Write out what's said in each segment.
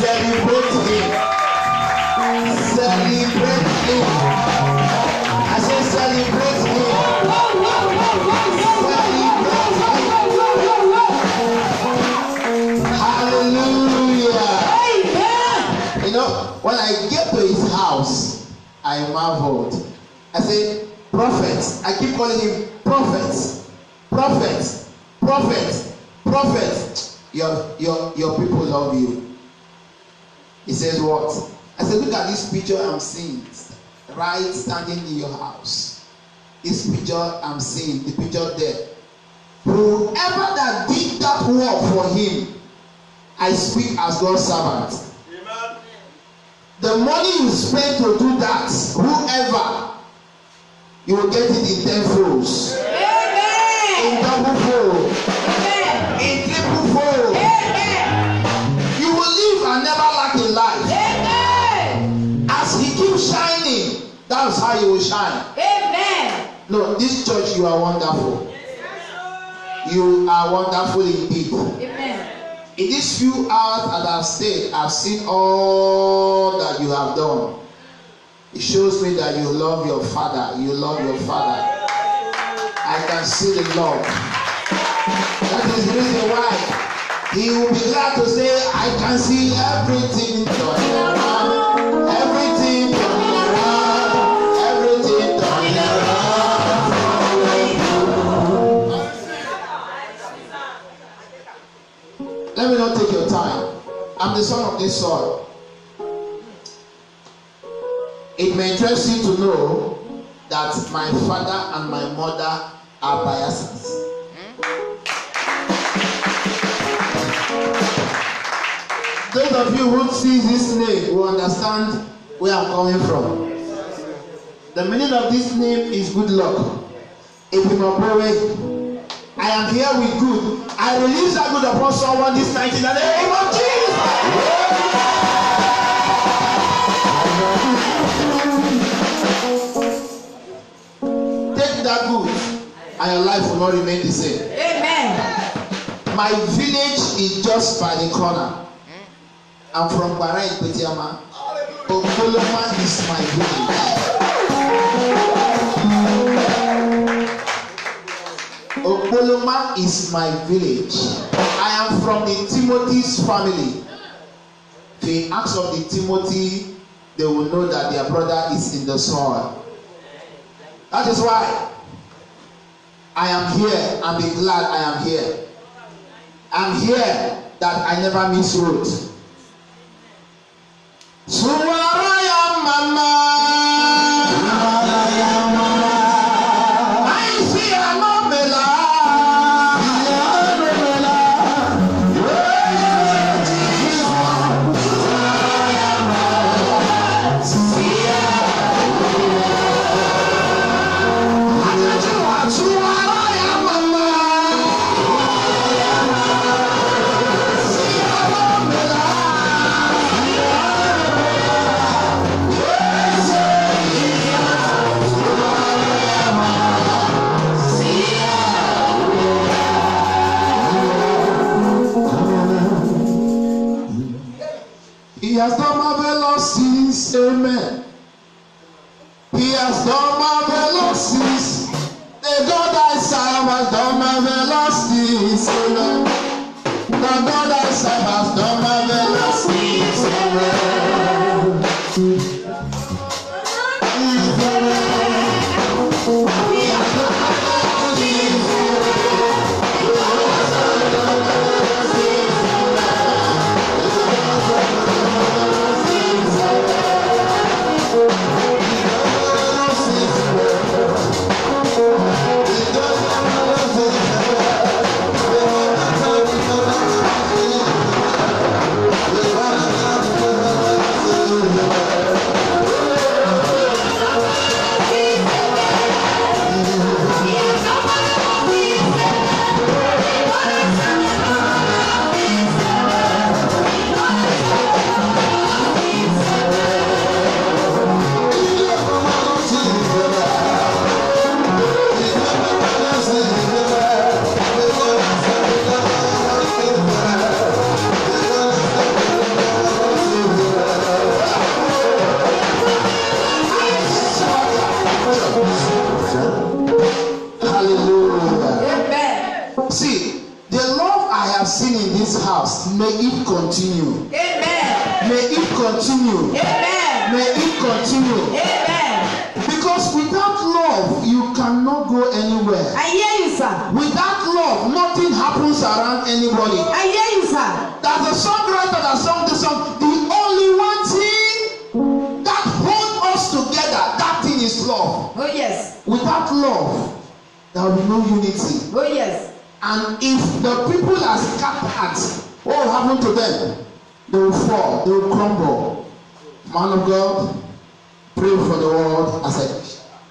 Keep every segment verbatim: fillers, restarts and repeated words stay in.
Celebrate him. Celebrate him. I say celebrate him. Celebrate him. Hallelujah. Amen. You know, when I get to his house, I marveled. I say, prophet. I keep calling him prophet. Prophet. Prophet. Prophet. Your, your, your people love you. He says what? I said, look at this picture I'm seeing. Right standing in your house. This picture I'm seeing. The picture there. Whoever that did that work for him, I speak as God's servant. Amen. The money you spend to do that, whoever, you will get it in ten folds. Amen. In double fold. Amen. In triple fold. Amen. You will live and never lack in life. Amen. As he keeps shining, that's how you will shine. Amen. No, this church, you are wonderful. You are wonderful indeed. Amen. In these few hours that I've stayed, I've seen all that you have done. It shows me that you love your father. You love your father. I can see the love. That is the reason why he will be glad to say, I can see everything turning around. Everything turning around. Everything turning around. Let me not take your time. I'm the son of this soil. It may interest you to know that my father and my mother are Bayelsas. Those of you who see this name will understand where I'm coming from. The meaning of this name is good luck. Epimabore. I am here with good. I release that good upon someone this night in the name of Jesus. Take that good and your life will not remain the same. Amen. My village is just by the corner. I'm from Bara in Petiama. Okoloma is my village. Okoloma is my village. I am from the Timothy's family. If they ask of the Timothy, they will know that their brother is in the soil. That is why I am here and be glad I am here. I'm here that I never miss road. Suwaraya mama. He has done marvelous things, amen. He has done marvelous things. The God I serve has done marvelous things, amen. The God I serve has done marvelous things, amen. continue. Amen. May it continue. Amen. May it continue. Amen. Because without love, you cannot go anywhere. I hear you, sir. Without love, nothing happens around anybody. I hear you, sir. There's a songwriter that sung this song. The only one thing that holds us together, that thing is love. Oh yes. Without love, there will be no unity. Oh yes. And if the people are scattered, what will happen to them? They will fall, they will crumble. Man of God, pray for the world as I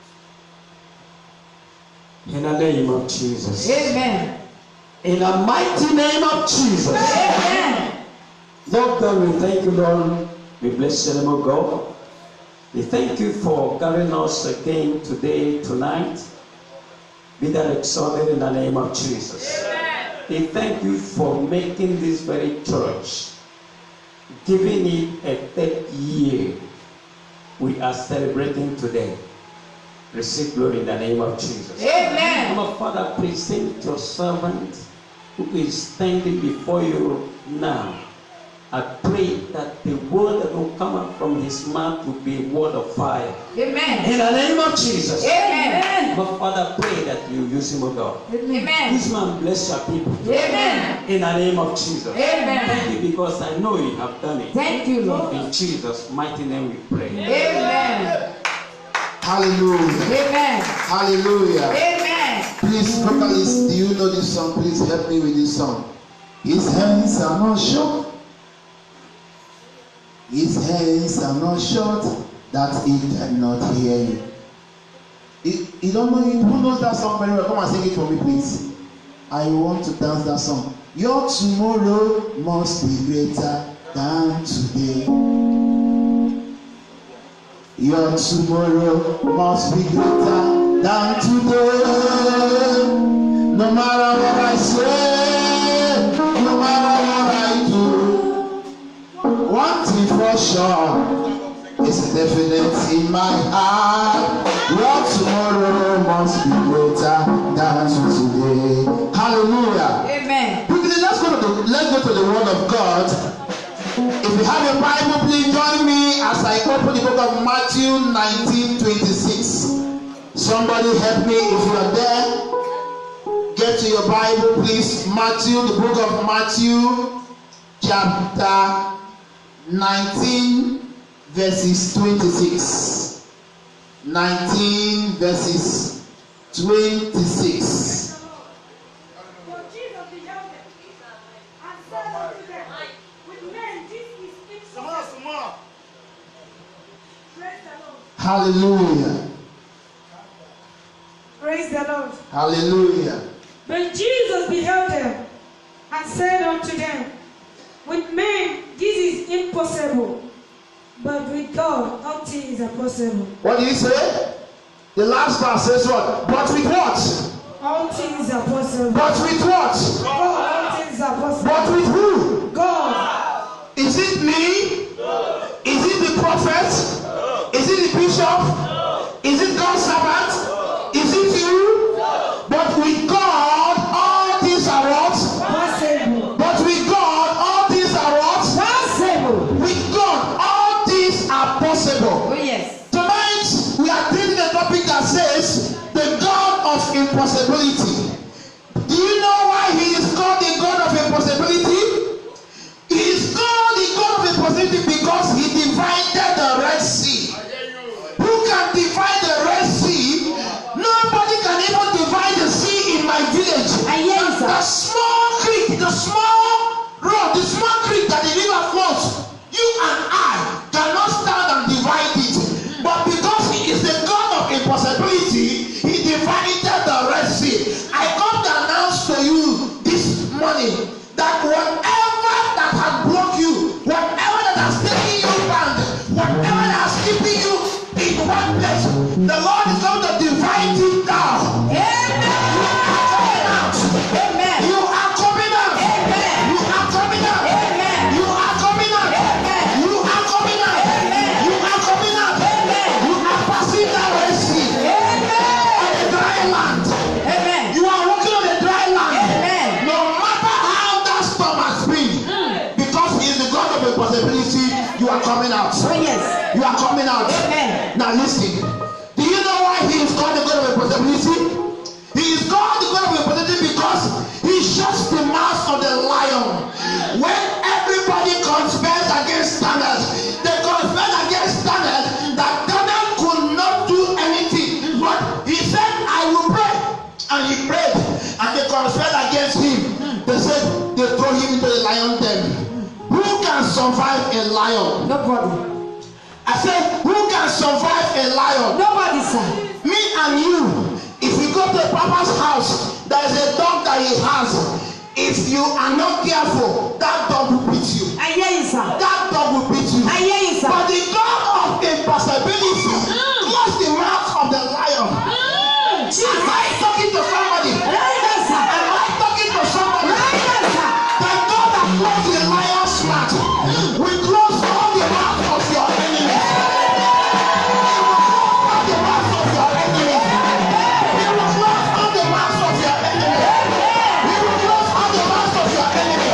in the name of Jesus. Amen. In the mighty name of Jesus. Amen. Lord God, we thank you, Lord. We bless the name of God. We thank you for gathering us again today, tonight. Be that exalted in the name of Jesus. Amen. We thank you for making this very church, giving it a third year. We are celebrating today. Receive glory in the name of Jesus. Amen. Our Father, present your servant who is standing before you now. I pray that the word that will come out from his mouth will be a word of fire. Amen. In the name of Jesus. Amen. Our Father, pray that you use him, O God. Amen. This man bless your people. Amen. In the name of Jesus. Amen. Thank you because I know you have done it. Thank you, Lord. In Jesus' mighty name we pray. Amen. Hallelujah. Amen. Hallelujah. Amen. Please, vocalist, do you know this song? Please help me with this song. His hands are not short. His hands are not short that he cannot hear you. You, you don't know it. Who knows that song very well? Come and sing it for me, please. I want to dance that song. Your tomorrow must be greater than today. Your tomorrow must be greater than today. No matter what I say, no matter what I do, one thing for sure is definite in my heart. Your tomorrow must be greater than today. Hallelujah. Amen. Quickly, let's go to the let's go to the Word of God. If you have your Bible, please join me as I open the book of Matthew nineteen twenty-six. Somebody help me if you are there. Get to your Bible, please. Matthew, the book of Matthew, chapter nineteen, verses twenty-six. nineteen, verses twenty-six. Hallelujah. Praise the Lord. Hallelujah. But Jesus beheld them and said unto them, with men this is impossible, but with God all things are possible. What did he say? The last verse says what? But with what? All things are possible. But with what? God, all things are possible. But with who? God. Is it me? Is it the prophet? Is it the bishop? Is it God's servant? Is it you? But with God, all things are what? Possible. But with God, all things are what? Possible. With God, all things are possible. Oh yes. Tonight, we are taking a topic that says, the God of impossibility. Do you know why he is called the God of impossibility? He is called the God of impossibility because he divided the Red Sea. Who can divide the Red Sea? Nobody can even divide the sea in my village. Yes, the, the small creek, the small road, the small creek that the river flows, you and I cannot stand and divide it. But because he is the God of impossibility, he divided the Red Sea. I come to announce to you this morning that whatever that has blocked you, whatever that has taken you bound, You are coming out. Oh, yes. You are coming out. Amen. Now listen. Do you know why he is called the God of impossibility? He is called the God of impossibility because he shuts the mouth of the lion. When everybody conspires against Daniel, they conspired against Daniel that Daniel could not do anything. But he said, I will pray. And he prayed. And they conspired against him. They said they throw him into the lion den. Who can survive a lion? Nobody. I said, who can survive a lion? Nobody, sir. Me and you, if we go to Papa's house, there is a dog that he has. If you are not careful, that dog will beat you. I hear you, sir. That dog will beat you. I hear you, sir. But the God of impossibility close the mouth of the lion. Mm. Am I talking to somebody? Right there, sir. Am I talking to somebody? Right there, sir. The God that closed the lion's mouth will close all the mouth of your enemies. He will close all the mouth of your enemies. He will close all the mouth of your enemies. He will close all the mouth of your enemies.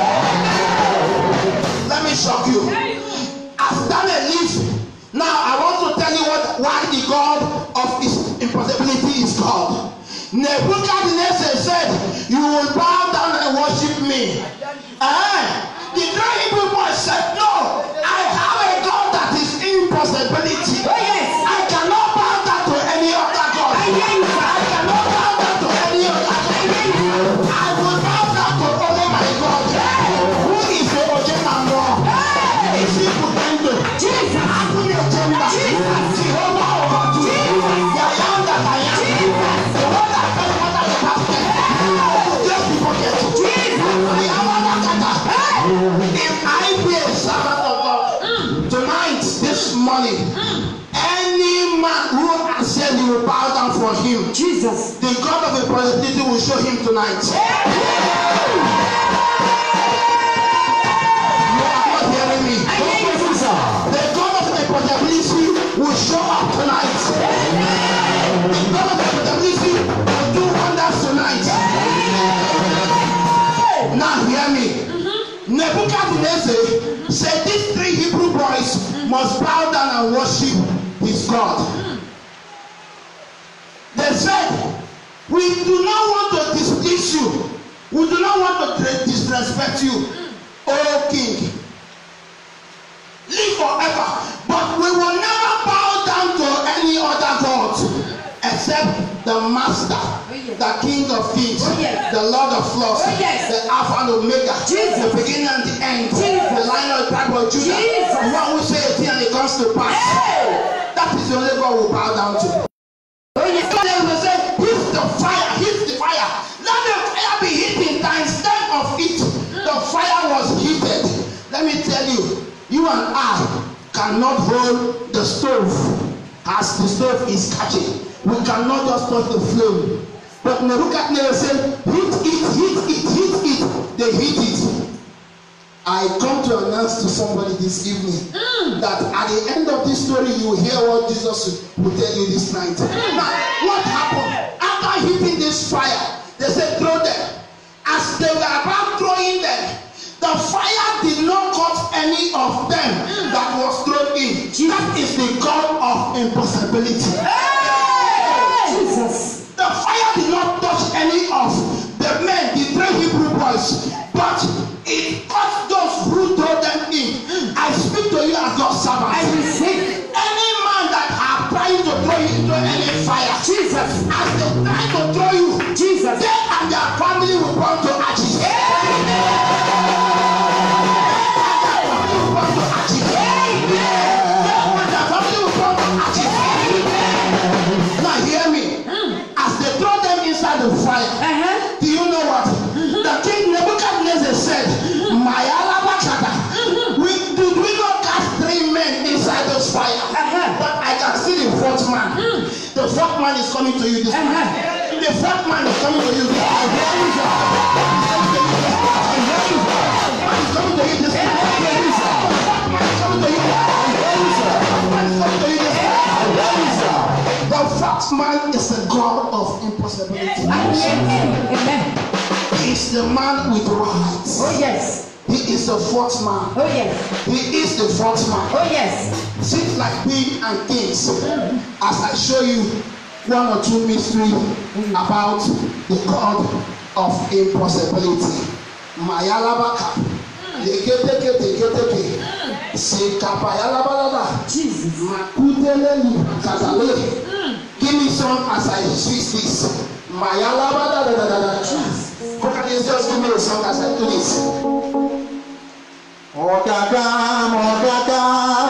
Let me shock you. As Daniel lives, now I want to tell you what why the God of his impossibility is called. Nebuchadnezzar said, you will bow down and worship me. Uh, the three Hebrew boys said, no, I have a God that is impossibility. Oh, yes. I cannot bow down to any other God. I hear you, sir. I cannot bow down to any other God. I will bow down to only my God. Who is the Ojemamo? Is he Putendo? Jesus. Akune Ojemba. Jesus. Jehovah Obadu. The I am that I am. The one that fell under the basket. Just people get to. I am Anakata. If I be a servant of God tonight, this morning, any man who has said he will bow down for him, Jesus. the God of impossibility will show him tonight. You are not hearing me. I hear you, sir. The God of impossibility will show up tonight. The God of impossibility will do wonders tonight. Now hear me. Nebuchadnezzar said these three Hebrew boys must bow down and worship his God. They said, we do not want to displease you. We do not want to disrespect you, O king. Live forever. But we will never bow down to any other God except the master, the king of kings, Oh, yes. the lord of lords, Oh, yes. the alpha and omega, Jesus. the beginning and the end, Jesus. the lion of the tribe of Judah, Jesus. the one who says a thing and it comes to pass. Hey. That is the only God we bow down to. Oh, yes. So they will say, hit the fire, hit the fire. Let the fire be heating. Instead of it, the fire was heated. Let me tell you, you and I cannot hold the stove as the stove is catching. We cannot just touch the flame. But Nebuchadnezzar said, hit it, hit it, hit it. They hit it. I come to announce to somebody this evening mm. that at the end of this story, you will hear what Jesus will tell you this night. Mm. Now, what happened? After hitting this fire, they said, throw them. As they were about throwing them, the fire did not cut any of them mm. that was thrown in. That is the God of impossibility. Hey! Jesus. The fire did not touch any of the men, the three Hebrew boys, but it cut those who threw them in. I speak to you as God's servant. I receive. Any man that are trying to throw you into any fire, Jesus. as they try to throw you, Jesus. they and their family will burn to ashes. They and their family will burn to ashes. They and their family will burn to ashes. Now hear me. As they throw them inside the fire, Uh-huh. do you know what? The king Nebuchadnezzar said, my alabakata, we did we not cast three men inside this fire? Uh-huh. But I can see the fourth man. Mm. The fourth man is coming to you this Uh-huh. morning. The fourth man is coming to you this morning. Man is coming to you this morning. The fourth man is coming to you. The fourth man is coming to you this morning. The fourth man is the God of impossibility. Amen. He is the man with rights. Oh, yes. He is the fourth man. Oh yes. He is the fourth man. Oh yes. Seems like being and kings. As I show you one or two mysteries about the God of impossibility. Mayalabaka. Leketeke teketeke. Sekapayalabalaba. Jesus. Makuteleli katale. Give me some as I switch this. Mayalabada. Who can you just give me a song as I do this? Ogaga, Ogaga.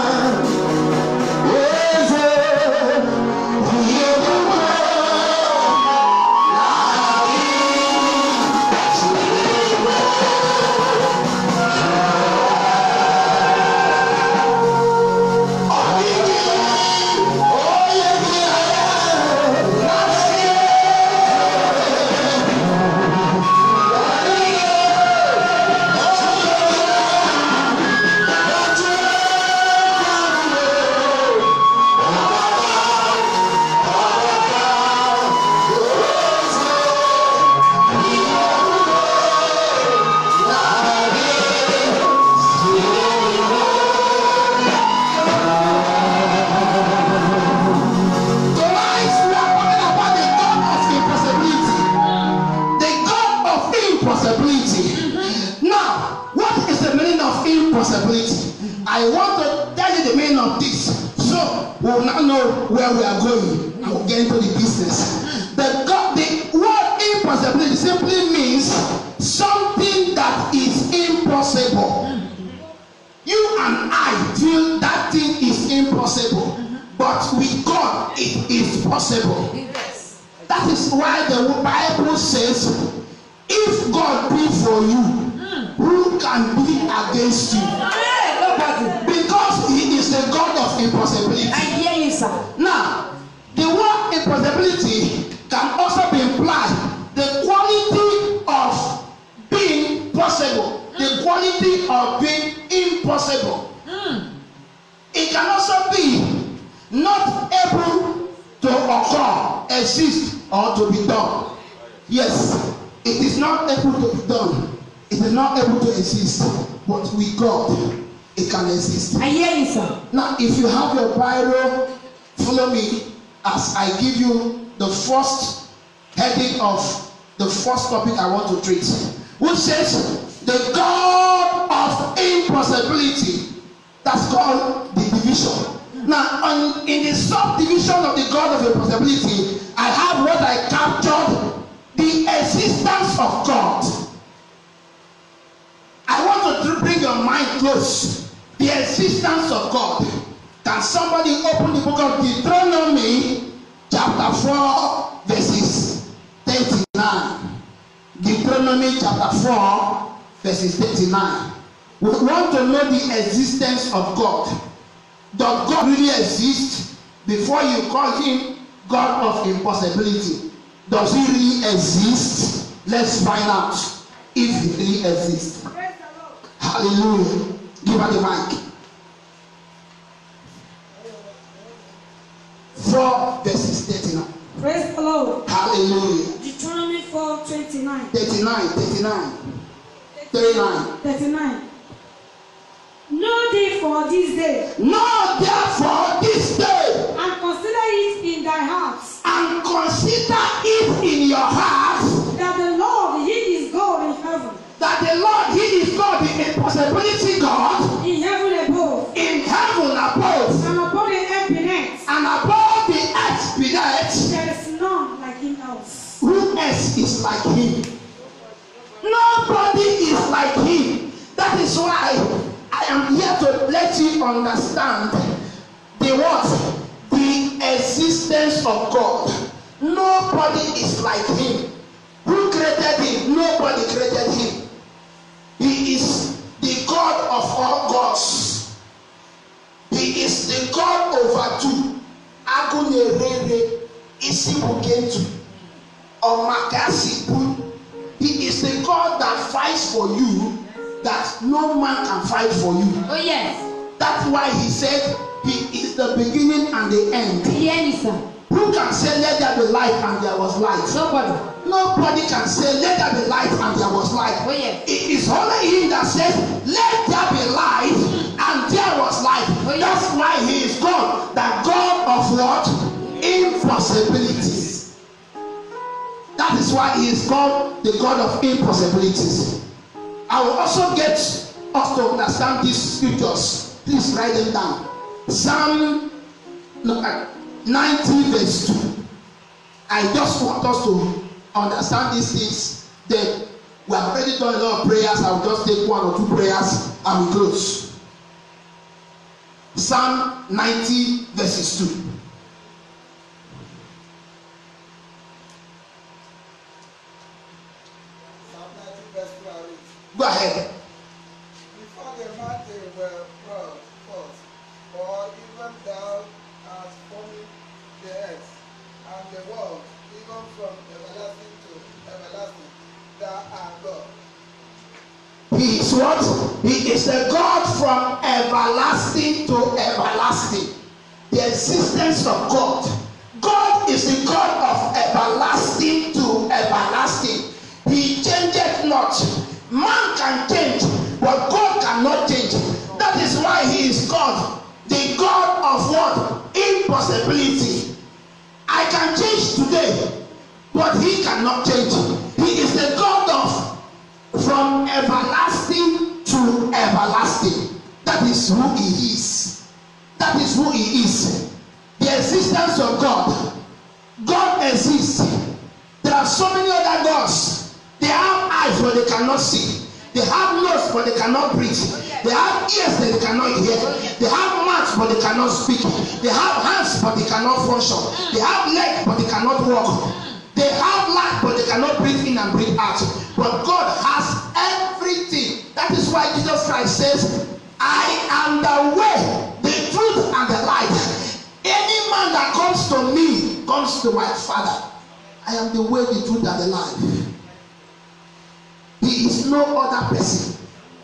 I want to tell you the meaning of this, so we will now know where we are going and we'll get into the business. The God, the word impossibility simply means something that is impossible. You and I feel that thing is impossible, but with God it is possible. That is why the Bible says, if God be for you, who can be against you? Because he is the God of impossibility. I hear you, sir. Now, the word impossibility can also be implied the quality of being possible, the quality of being impossible. Mm. It can also be not able to occur, exist, or to be done. Yes, it is not able to be done. It is not able to exist, but with God, it can exist. I hear you, sir. Now, if you have your Bible, follow me as I give you the first heading of the first topic I want to treat, which says the God of impossibility. That's called the division. Now, on, in the subdivision of the God of impossibility, I have what I captured: the existence of God. I want to bring your mind close. The existence of God. Can somebody open the book of Deuteronomy chapter four verses thirty-nine? Deuteronomy chapter four verses thirty-nine. We want to know the existence of God. Does God really exist? Before you call him God of impossibility, does he really exist? Let's find out if he really exists. Hallelujah. Give her the mic. four verses thirty-nine. Praise the Lord. Hallelujah. Deuteronomy four twenty-nine. thirty-nine, thirty-nine, thirty-nine. thirty-nine. Know therefore this day. Know therefore this day. And consider it in thy hearts. And consider it in your hearts. That the Lord, he is God in heaven. That the Lord, he is God, the impossibility God. In heaven above. In heaven above. And above the earth beneath. And above the earth beneath. There is none like him else. Who else is like him? Nobody is like him. That is why I am here to let you understand the what? The existence of God. Nobody is like him. Who created him? Nobody created him. He is the God of all gods. He is the God over two. Agunerere isibukentu omakasibu. He is the God that fights for you, that no man can fight for you. Oh yes. That's why he said he is the beginning and the end. Yes, sir. Who Who can say let there be light and there was light? Nobody. Nobody can say let there be light and there was light. Oh, yeah. It is only him that says let there be light and there was light. Oh, yeah. That's why he is God, the God of what? Impossibilities. That is why he is called the God of impossibilities. I will also get us to understand these scriptures. Please write them down. Psalm ninety verse two. I just want us to understand these things. Then we have already done a lot of prayers. I will just take one or two prayers and we close. Psalm ninety verses two. Go ahead. Before the mountains were brought forth, or even thou hast formed the earth and the world, even from everlasting to everlasting, thou art God. He is what? He is the God from everlasting to everlasting. The existence of God. God is the God of everlasting to everlasting. He changeth not. Man can change, but God cannot change. That is why he is God, the God of what? Impossibility. I can change today, but he cannot change. He is the God of from everlasting to everlasting. That is who he is. That is who he is. The existence of God. God exists. There are so many other gods. They have eyes but they cannot see. They have nose but they cannot breathe. They have ears but they cannot hear. They have mouths but they cannot speak. They have hands but they cannot function. They have legs but they cannot walk. They have life but they cannot breathe in and breathe out. But God has everything. That is why Jesus Christ says, I am the way, the truth, and the light. Any man that comes to me comes to my Father. I am the way, the truth, and the life. He is no other person.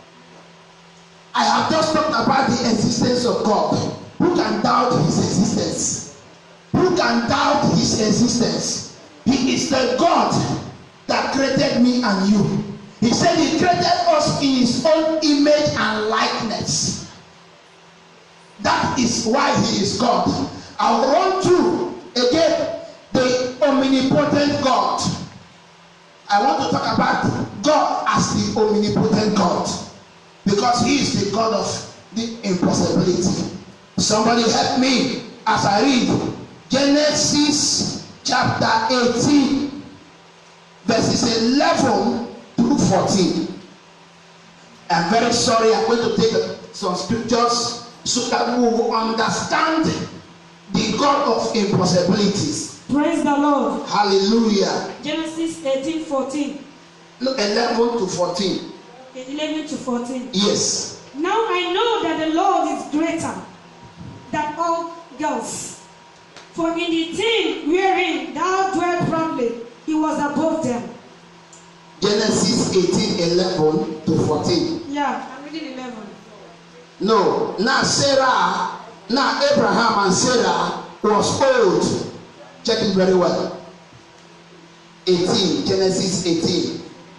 I have just talked about the existence of God. Who can doubt his existence? Who can doubt his existence? He is the God that created me and you. He said he created us in his own image and likeness. That is why he is God. I'll run through again the omnipotent God. I want to talk about God as the omnipotent God, because he is the God of the impossibility. Somebody help me as I read Genesis chapter eighteen verses eleven through fourteen. I'm very sorry, I'm going to take some scriptures so that we will understand the God of impossibilities. Praise the Lord. Hallelujah. Genesis eighteen fourteen. Look, eleven to fourteen. eleven to fourteen. Yes. Now I know that the Lord is greater than all gods. For in the thing wherein thou dwelt proudly, he was above them. Genesis eighteen, eleven to fourteen. Yeah, I'm reading eleven. No, now Sarah, now Abraham and Sarah was old. Check it very well. eighteen, Genesis eighteen.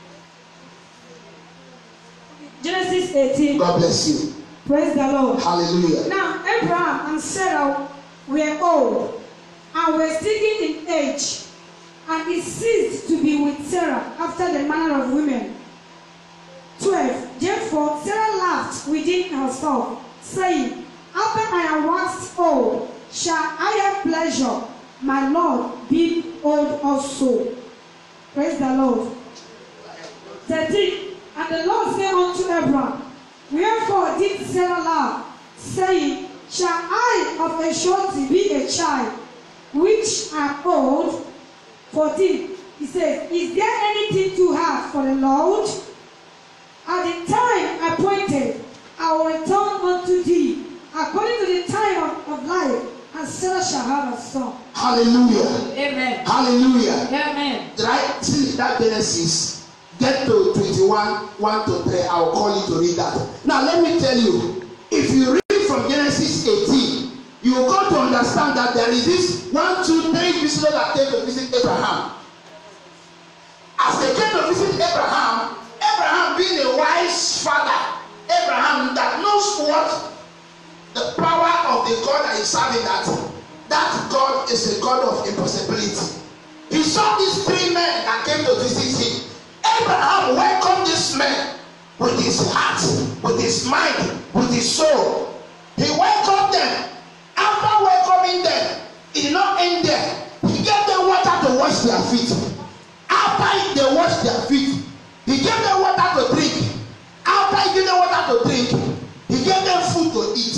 Genesis eighteen. God bless you. Praise the Lord. Hallelujah. Now Abraham and Sarah were old and were sitting in age, and he ceased to be with Sarah after the manner of women. twelve. Therefore Sarah laughed within herself, saying, after I am waxed old, shall I have pleasure, my Lord being old also. Praise the Lord. thirteen. And the Lord said unto Abraham, wherefore did Sarah laugh, saying, shall I of a surety be a child, which am old? fourteen. He says, is there anything too hard for the Lord? At the time appointed, I will return unto thee, according to the time of, of life, and Sarah shall have a son. Hallelujah. Amen. Hallelujah. Amen. Right? See that Genesis. Get to twenty-one, one to three. I'll call you to read that. Now let me tell you, if you read from Genesis eighteen, you will go to understand understand that there is this one, two, three visitors that came to visit Abraham. As they came to visit Abraham, Abraham being a wise father, Abraham that knows what the power of the God that he's serving, that that God is a God of impossibility. He saw these three men that came to visit him. Abraham welcomed these men with his heart, with his mind, with his soul. He welcomed them. After welcoming them, he did not end there. He gave them water to wash their feet. After they washed their feet, he gave them water to drink. After he gave them water to drink, he gave them food to eat.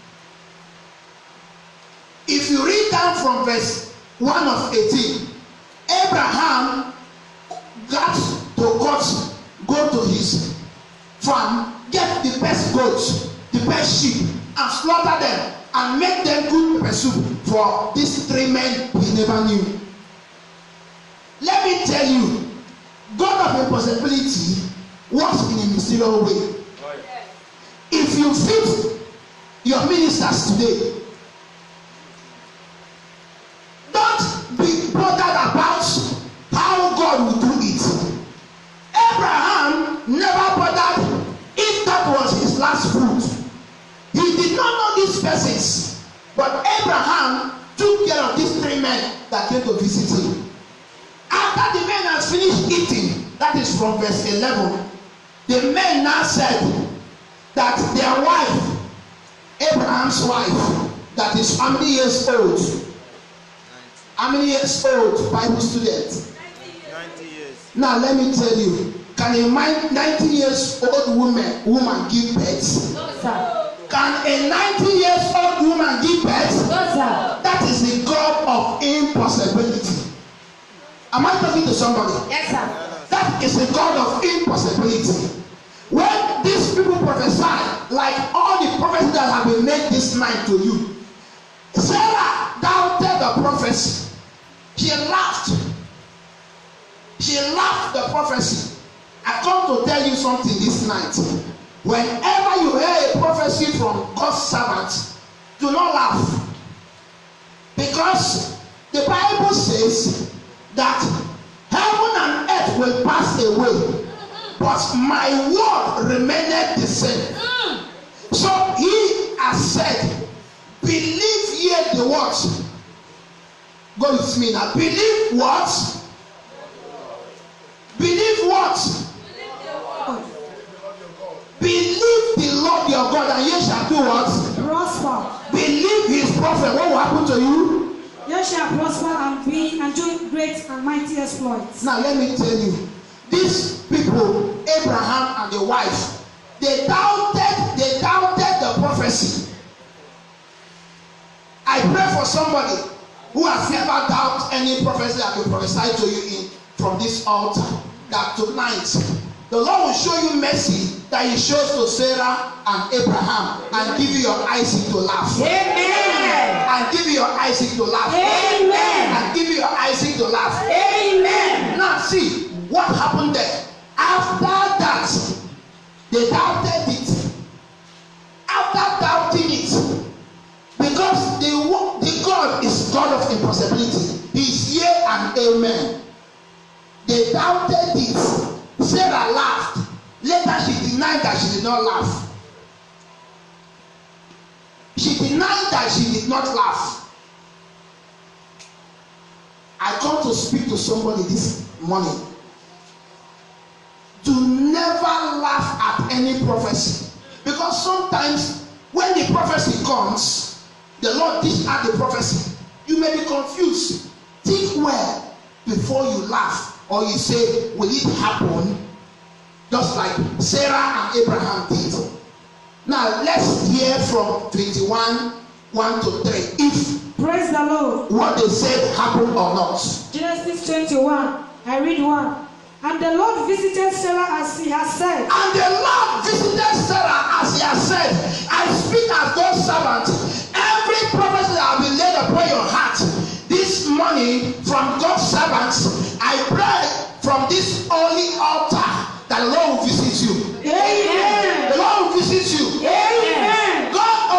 If you read down from verse one of eighteen, Abraham got to God, go to his farm, get the best goats, the best sheep, and slaughter them and make them good pepper soup for these three men he never knew. Let me tell you, God of impossibility works in a mysterious way. If you feed your ministers today, don't be bothered about how God will do it. Abraham never bothered if that was his last fruit. He did not know these persons, but Abraham took care of these three men that came to visit him. After the men had finished eating, that is from verse eleven, the men now said that their wife, Abraham's wife, that is how many years old? How many years old, Bible student? ninety years. Now let me tell you, can a ninety years old woman woman give birth? No, sir. Can a ninety years old woman give birth? No, sir. That is the God of impossibility. Am I talking to somebody? Yes, sir. That is the God of impossibility. When these people prophesy, like all the prophecies that have been made this night to you, Sarah doubted the prophecy. She laughed. She laughed the prophecy. I come to tell you something this night. Whenever you hear a prophecy from God's servant, do not laugh. Because the Bible says that heaven and earth will pass away, but my word remaineth the same. So he has said, believe ye the word. Go with me now. Believe what? Believe what? Believe the Lord your God, and ye shall do what? Prosper. Believe his prophet. What will happen to you? You shall prosper and be and do great and mighty exploits. Now let me tell you, these people, Abraham and the wife, they doubted, they doubted the prophecy. I pray for somebody who has never doubted any prophecy that will prophesy to you in from this altar, that tonight the Lord will show you mercy that he shows to Sarah and Abraham, and give you your Isaac to laugh. Amen. And give you your Isaac to laugh. Amen. And give you your Isaac to laugh. Amen. Now see what happened there. After that, they doubted it. After doubting it, because the, the God is God of impossibility. He's yea and amen. They doubted it. Sarah laughed. Later she denied that she did not laugh. She denied that she did not laugh. I come to speak to somebody this morning. Do never laugh at any prophecy. Because sometimes when the prophecy comes, the Lord teaches out the prophecy. You may be confused. Think well before you laugh. Or you say, will it happen? Just like Sarah and Abraham did. Now let's hear from twenty-one, one to three. If Praise the Lord. what they said happened or not. Genesis twenty-one. I read one. And the Lord visited Sarah as he has said. And the Lord visited Sarah as he has said. I speak as God's servant. Every prophecy that has been laid upon your heart this morning from God's servants, I pray from this holy altar that the Lord will visit you. Amen. The Lord will visit you. Amen. God of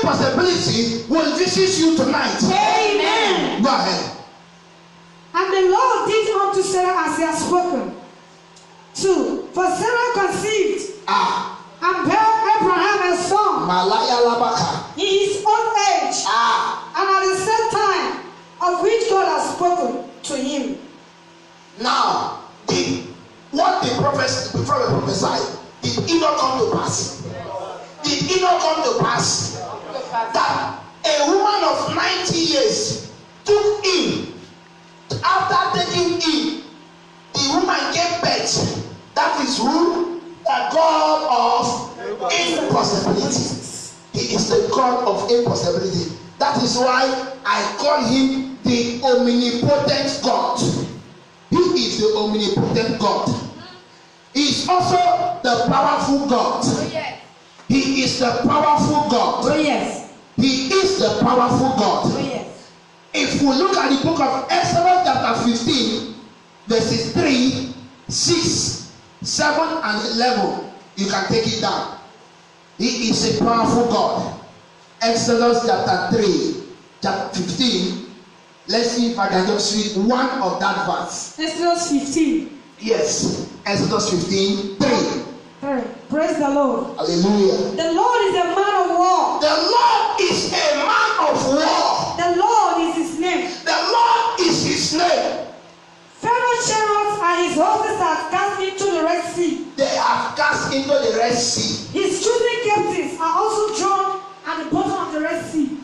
impossibility will visit you tonight. Amen. Go ahead. And the Lord did unto Sarah as he had spoken. Two. For Sarah conceived Ah. and bare Abraham a son Malaya Labaka. in his old age, Ah. and at the same time of which God had spoken to him. Now, did what the prophets before the prophesied, did it not come to pass? Did it not come to pass that a woman of ninety years took him? After taking him, the woman gave birth. That is who? The God of impossibilities. He is the God of impossibility. That is why I call him the omnipotent God. He is the omnipotent God. He is also the powerful God. He is the powerful God. Oh yes. He is the powerful God. Oh yes. If we look at the book of Exodus chapter fifteen, verses three, six, seven, and eleven, you can take it down. He is a powerful God. Exodus chapter three, chapter fifteen. Let's see if I can just read one of that verse. Exodus fifteen. Yes, Exodus fifteen, three. Right. Praise the Lord. Hallelujah. The Lord is a man of war. The Lord is a man of war. The Lord is his name. The Lord is his name. Pharaoh's chariots and his horses are cast into the Red Sea. They have cast into the Red Sea. His chosen captives are also drawn at the bottom of the Red Sea.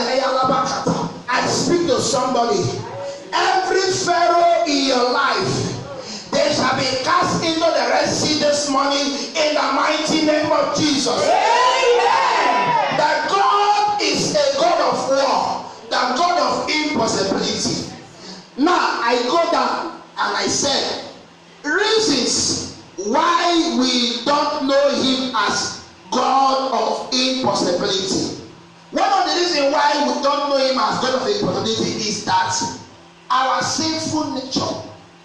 I speak to somebody. Every Pharaoh in your life, they shall be cast into the Red Sea this morning in the mighty name of Jesus. Amen. That God is a God of war, the God of impossibility. Now I go down and I said, reasons why we don't know him as God of impossibility. One of the reasons why we don't know him as God of impossibility is that our sinful nature.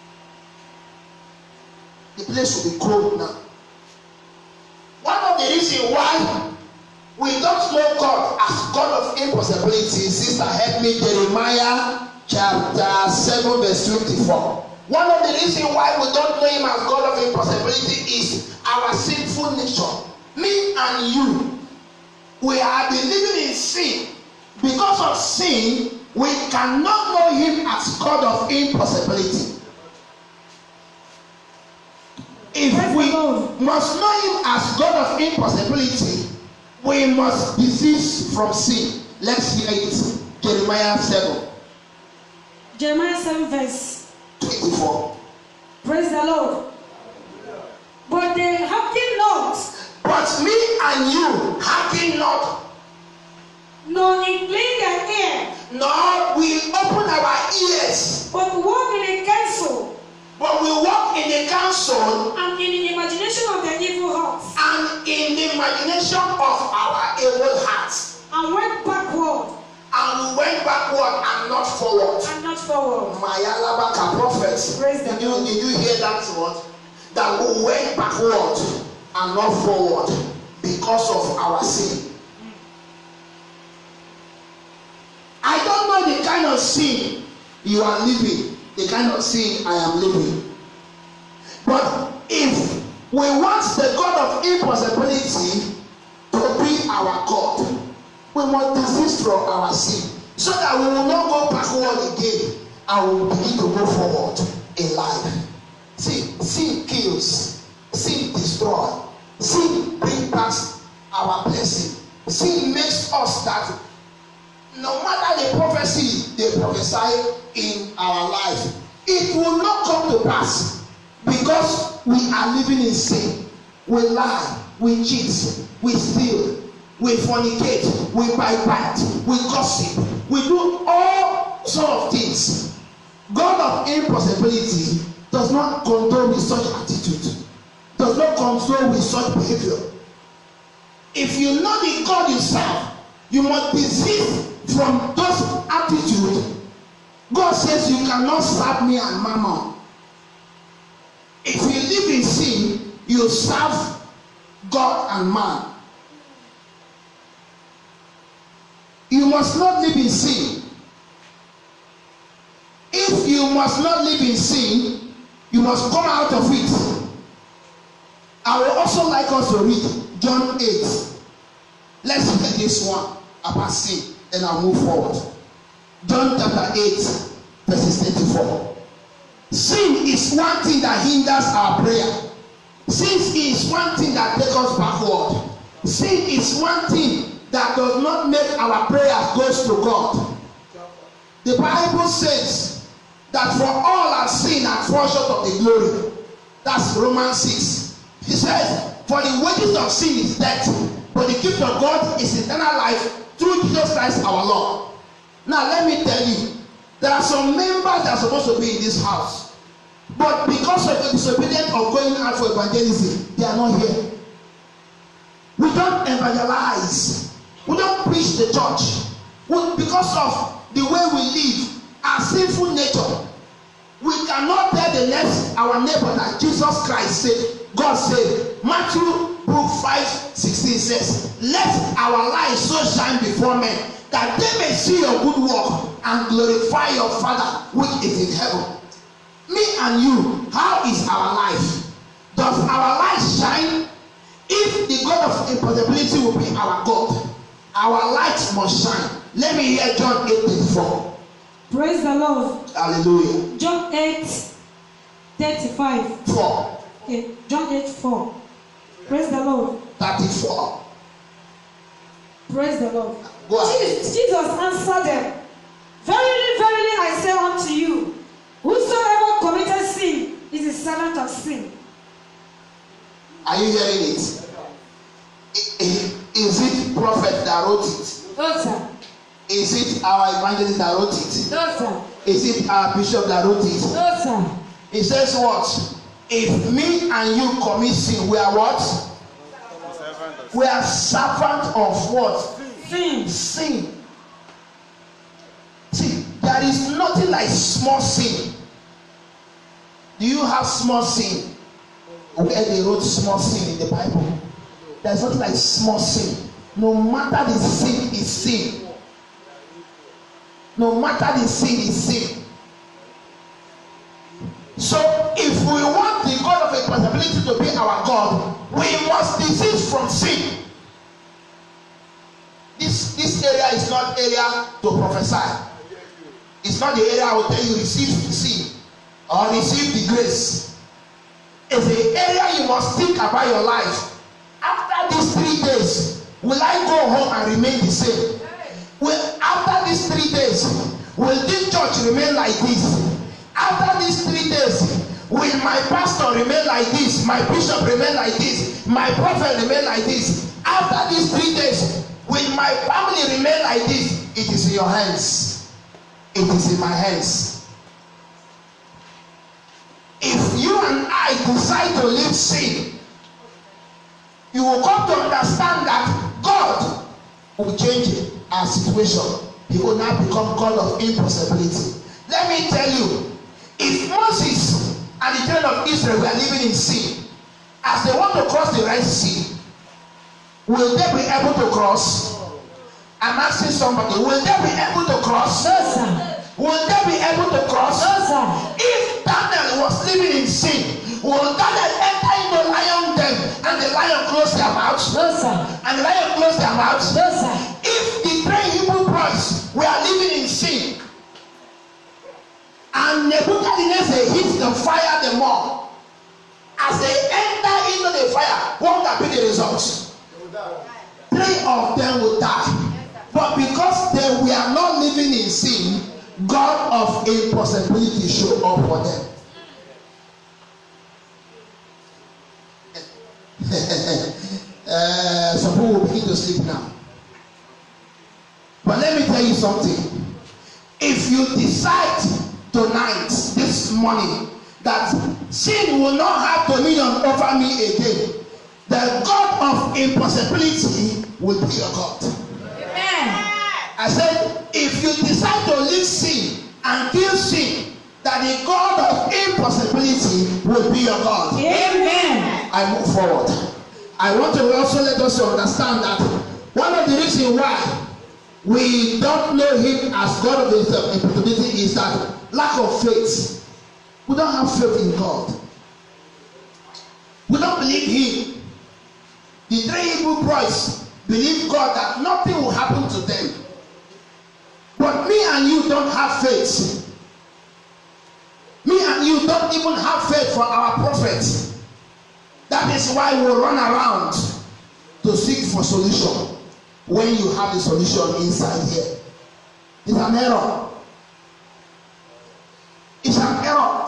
The place will be cold now. One of the reasons why we don't know God as God of impossibility, sister, help me, Jeremiah chapter seven, verse twenty-four. One of the reasons why we don't know him as God of impossibility is our sinful nature. Me and you, we have been living in sin. Because of sin, we cannot know him as God of impossibility. If we must know him as God of impossibility, we must desist from sin. Let's hear it. Jeremiah seven. Jeremiah seven, verse twenty-four. Praise the Lord. But they hearken not. But me and you hearken not. Nor incline their ear. Nor we open our ears. But walk in a counsel. But we walk in the counsel And in the imagination of their evil hearts. and in the imagination of our evil hearts. And went backward. And we went backward and not forward. And not forward. Mayalabaka prophets. Praise the Did you, Lord. did you hear that word? That we went backward and not forward because of our sin. I don't know the kind of sin you are living, the kind of sin I am living. But if we want the God of impossibility to be our God, we must desist from our sin so that we will not go backward again and we will begin to go forward in life. See, sin kills, sin destroys, sin brings back our blessing. Sin makes us that no matter the prophecy they prophesy in our life, it will not come to pass because we are living in sin. We lie, we cheat, we steal, we fornicate, we backbite, we gossip, we do all sort of things. God of impossibility does not condone with such attitude, does not condone with such behavior. If you know the God you serve, you must desist from those attitudes. God says you cannot serve me and mammon. If you live in sin, you serve God and man. You must not live in sin. If you must not live in sin, you must come out of it. I would also like us to read John eight. Let's look at this one about sin, and I'll move forward. John chapter eight, verses thirty-four. Sin is one thing that hinders our prayer. Sin is one thing that takes us backward. Sin is one thing that does not make our prayers goes to God. The Bible says that for all our sin and fall short of the glory. That's Romans six. He says, for the wages of sin is death, but the gift of God is eternal life through Jesus Christ our Lord. Now let me tell you, there are some members that are supposed to be in this house, but because of the disobedience of going out for evangelism, they are not here. We don't evangelize. We don't preach the church. We, because of the way we live, our sinful nature, we cannot tell the next our neighbor that Jesus Christ said, God said, Matthew five sixteen says, let our light so shine before men that they may see your good work and glorify your Father which is in heaven. Me and you, how is our life? Does our light shine? If the God of impossibility will be our God, our light must shine. Let me hear John eight thirty-four. Praise the Lord. Hallelujah. John eight thirty-five. Four. Okay, John eight four. Praise the Lord. thirty-four. Praise the Lord. Go ahead. Jesus, Jesus answered them, verily, verily, I say unto you, whosoever committed sin is a servant of sin. Are you hearing it? Is it prophet that wrote it? No, sir. Is it our evangelist that wrote it? No, sir. Is it our bishop that wrote it? No, sir. He says what? If me and you commit sin, we are what? We are servant of what? Sin. Sin. See, there is nothing like small sin. Do you have small sin? Where they wrote small sin in the Bible? There's nothing like small sin. No matter the sin is sin. No matter the sin is sin. So if we want the God of impossibility to be our God, we must desist from sin. This this area is not area to prophesy. It's not the area I will tell you receive sin or receive the grace. It's the area you must think about your life. After these three days, will I go home and remain the same? Will after these three days, will this church remain like this? After these three days, will my pastor remain like this? My bishop remain like this? My prophet remain like this? After these three days, will my family remain like this? It is in your hands. It is in my hands. If you and I decide to leave sin, you will come to understand that God will change our situation. He will now become God of impossibility. Let me tell you, if Moses and the children of Israel were living in sin, as they want to cross the Red Sea, will they be able to cross? I'm asking somebody, will they be able to cross? No, sir. Will they be able to cross? No, sir. If Daniel was living in sin, will Daniel enter into lion den and the lion close their mouth? No, sir. And the lion close their mouth? No, sir. If the three Hebrew boys were living in sin, and Nebuchadnezzar hit the fire the more, as they enter into the fire, what would be the result? Three of them would die. But because they were not living in sin, God of impossibility showed up for them. uh, some people will begin to sleep now. But let me tell you something. If you decide tonight, this morning, that sin will not have dominion over me again, the God of impossibility will be your God. Amen. I said, if you decide to leave sin and kill sin, that the God of impossibility will be your God. Amen. I move forward. I want to also let us understand that one of the reasons why we don't know him as God of impossibility is that lack of faith. We don't have faith in God. We don't believe him. The three Hebrew boys believe God that nothing will happen to them. But me and you don't have faith. Me and you don't even have faith for our prophets. That is why we run around to seek for solution when you have the solution inside here. It's an error. It's an error.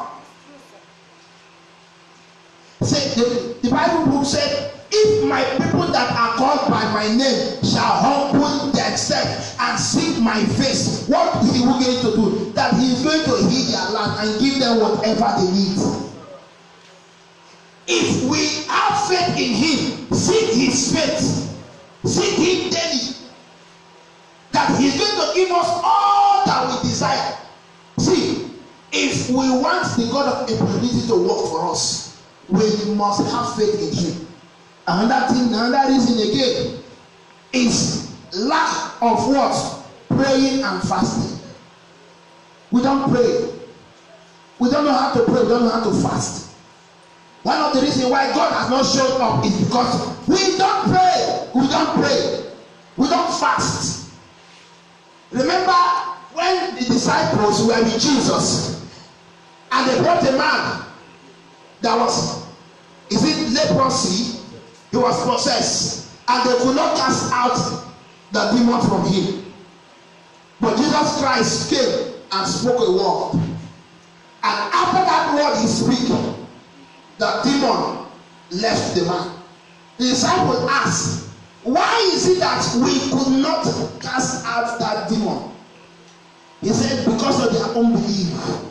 Say, the, the Bible book said, if my people that are called by my name shall humble themselves and seek my face, what is he going to do? That he is going to heal their land and give them whatever they need. If we have faith in him, seek his faith, seek him daily, that he is going to give us all that we desire. See, if we want the God of impossibility to work for us, we must have faith in him. Another thing, another reason again is lack of what? Praying and fasting. We don't pray. We don't know how to pray. We don't know how to fast. One of the reasons why God has not shown up is because we don't pray. We don't pray. We don't fast. Remember when the disciples were with Jesus and they brought a man that was, is it leprosy? He was possessed and they could not cast out the demon from him. But Jesus Christ came and spoke a word. And after that word he spoke, the demon left the man. The disciple asked, why is it that we could not cast out that demon? He said, because of their unbelief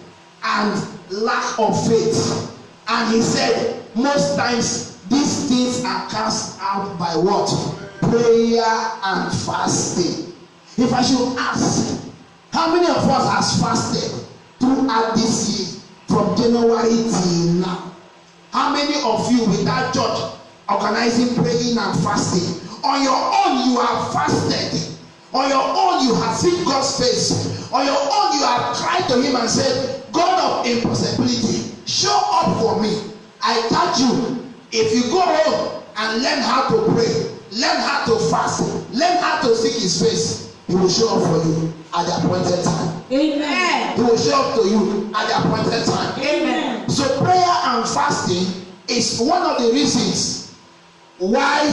and lack of faith. And he said, most times these things are cast out by what? Prayer and fasting. If I should ask, how many of us has fasted throughout this year from January till now? How many of you without church organizing praying and fasting? On your own you have fasted. On your own you have seen God's face. On your own you have cried to him and said, God of impossibility, show up for me. I tell you, if you go home and learn how to pray, learn how to fast, learn how to seek his face, he will show up for you at the appointed time. Amen. He will show up to you at the appointed time. Amen. So prayer and fasting is one of the reasons why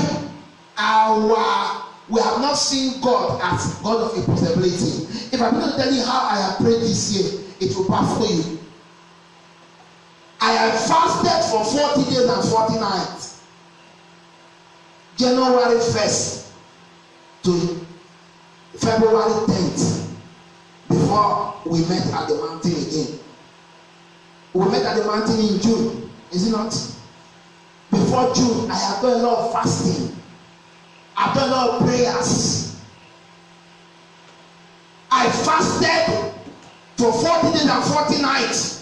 our we have not seen God as God of impossibility. If I'm going to tell you how I have prayed this year, it will baffle you. I have fasted for forty days and forty nights. January first to February tenth, before we met at the mountain again. We met at the mountain in June, is it not? Before June, I have done a lot of fasting. I've done a lot of prayers. I fasted for forty days and forty nights.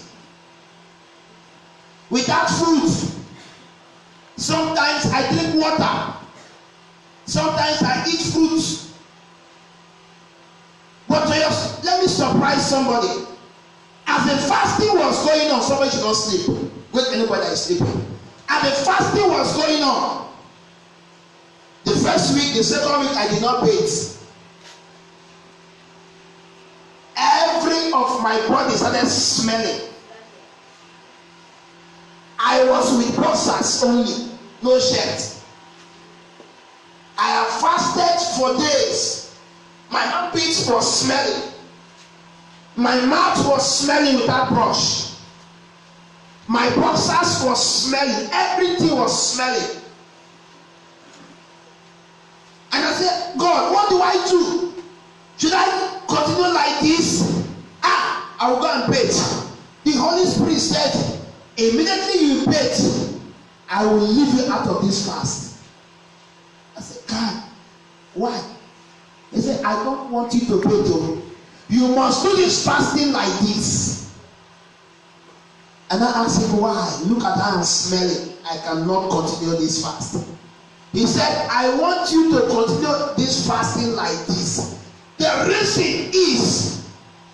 Without food. Sometimes I drink water. Sometimes I eat fruit. But just, let me surprise somebody. As the fasting was going on, somebody should not sleep. Wait, anybody that is sleeping. As the fasting was going on, the first week, the second week, I did not bathe. Every of my body started smelling. I was with boxers only, no shirt. I have fasted for days. My armpits were smelling. My mouth was smelling without brush. My boxers was smelling. Everything was smelling. And I said, God, what do I do? Should I continue like this? Ah, I will go and bathe. The Holy Spirit said, immediately you bathe, I will leave you out of this fast. I said, God, why? He said, I don't want you to bathe. You must do this fasting like this. And I asked him, why? Look at how I'm smelling. I cannot continue this fast. He said, I want you to continue this fasting like this. The The reason is,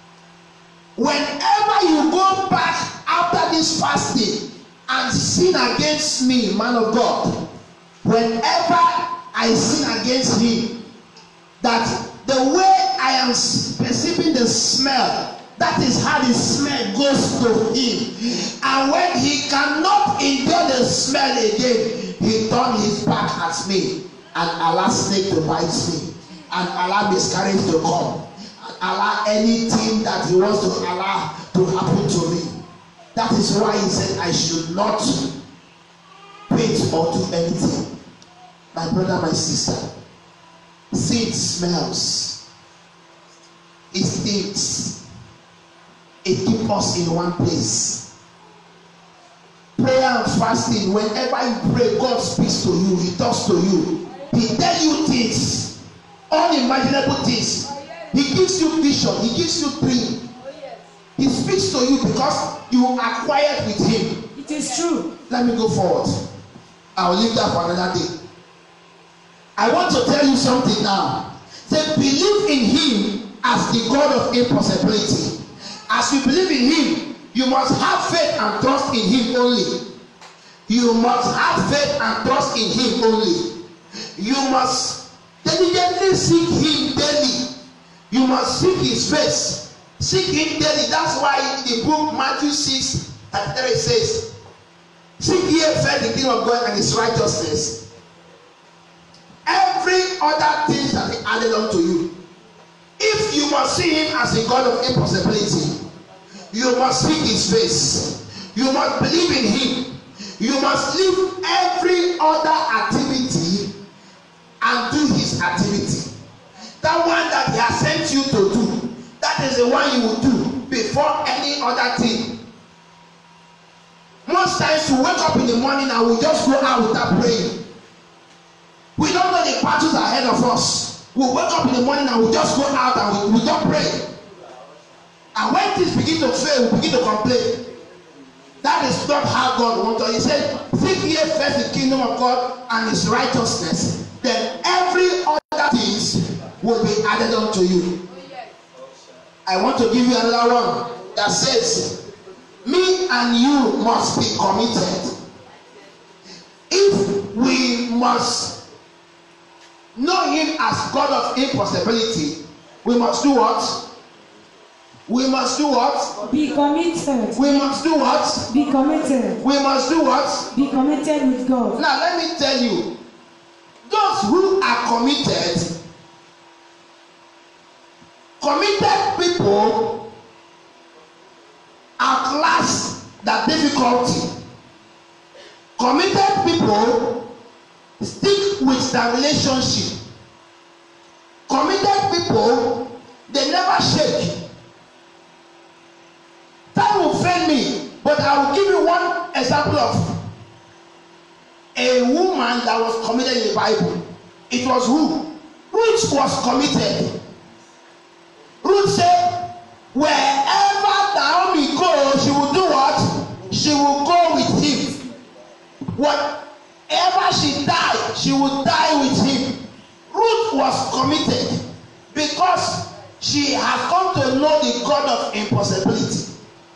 whenever you go back after this fasting and sin against me, man of God, whenever I sin against him, that the way I am perceiving the smell, that is how the smell goes to him. And when he cannot endure the smell again, he turns his back at me and allow snake to bite me and allow miscarriage to come and allow anything that he wants to allow to happen to me. That is why he said I should not paint or do anything. My brother, my sister, sin smells, it stinks, it keeps us in one place. Prayer and fasting, whenever you pray, God speaks to you, he talks to you, he tells you things, unimaginable things. He gives you vision, he gives you dream. He speaks to you because you are quiet with him. It is true. Let me go forward. I will leave that for another day. I want to tell you something now. Say, believe in him as the God of impossibility. As you believe in him, you must have faith and trust in him only. You must have faith and trust in him only. You must diligently seek him daily. You must seek his face. Seek him daily. That's why in the book Matthew six thirty-three says, seek ye first the kingdom of God and his righteousness. Every other thing shall be added unto you. If you must see him as a God of impossibility, you must seek his face. You must believe in him. You must leave every other activity and do his activity. That one that he has sent you to do, that is the one you will do before any other thing. Most times we wake up in the morning and we just go out without praying. We don't know the battles ahead of us. We wake up in the morning and we just go out and we, we don't pray. And when things begin to fail, we begin to complain. That is not how God wants us. He said, seek ye first the kingdom of God and his righteousness. Then every other things will be added unto you. I want to give you another one that says, me and you must be committed. If we must know him as God of impossibility, we must do what? We must do what? Be committed. We must do what? Be committed. We must do what? Be committed with God. Now let me tell you, those who are committed, committed people outlast that difficulty. Committed people stick with the relationship. Committed people, they never shake. Time will fail me, but I will give you one example of a woman that was committed in the Bible. It was who? Ruth was committed. Ruth said, wherever Naomi goes, she will do what? She will go with him. Whatever she died, she will die with him. Ruth was committed because she has come to know the God of impossibility.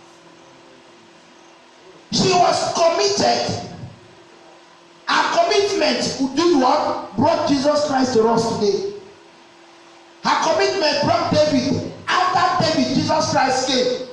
She was committed. Her commitment did what? Brought Jesus Christ to us today. Her commitment brought David. After David, Jesus Christ came.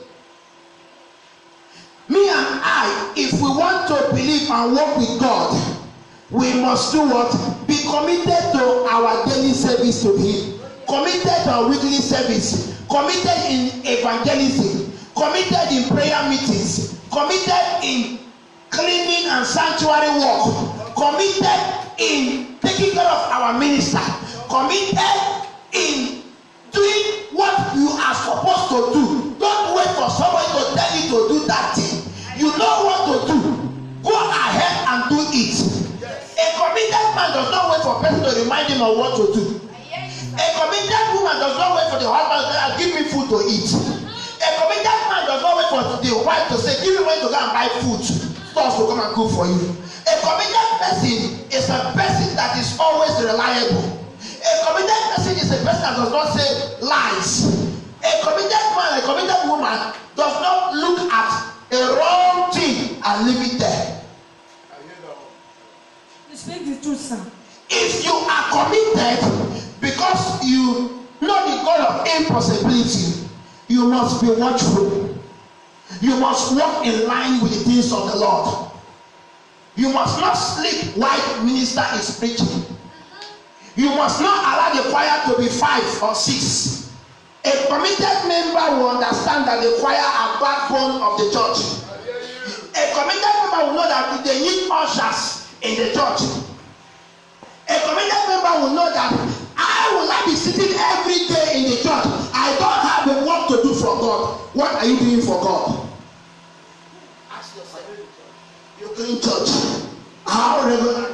Me and I, if we want to believe and work with God, we must do what? Be committed to our daily service to him. Committed to our weekly service. Committed in evangelism. Committed in prayer meetings. Committed in cleaning and sanctuary work. Committed in taking care of our minister. Committed in doing what you are supposed to do. Don't wait for somebody to tell you to do that thing. You know what to do. Go ahead and do it. A committed man does not wait for a person to remind him of what to do. A committed woman does not wait for the husband to say, give me food to eat. A committed man does not wait for the wife to say, give me money to go and buy food. Stores to come and cook for you. A committed person is a person that is always reliable. A committed person is a person that does not say lie. man does not look at a wrong thing and leave it there. You speak the truth, sir. If you are committed because you know the God of impossibility, you must be watchful. You must walk in line with the things of the Lord. You must not sleep while the minister is preaching. You must not allow the choir to be five or six. A committed member will understand that the choir are backbone of the church. A committed member will know that they need ushers in the church. A committed member will know that I will not be sitting every day in the church. I don't have the work to do for God. What are you doing for God? Ask yourself. You're doing church. How regularly?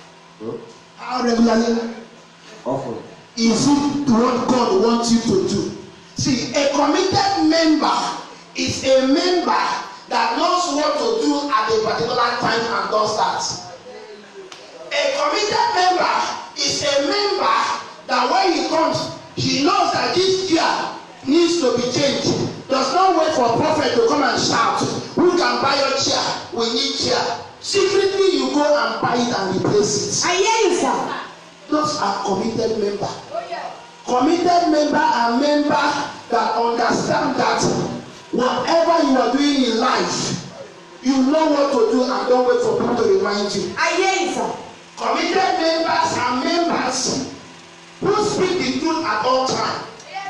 How regularly? Often. Is it what God wants you to do? See, a committed member is a member that knows what to do at a particular time and does that. A committed member is a member that when he comes, he knows that this chair needs to be changed. Does not wait for a prophet to come and shout, "Who can buy your chair? We need chair." Secretly, you go and buy it and replace it. I hear you, sir. Those are committed members. Committed member are members that understand that whatever you are doing in life, you know what to do and don't wait for people to remind you. I hear you, sir. Committed members are members who speak the truth at all times.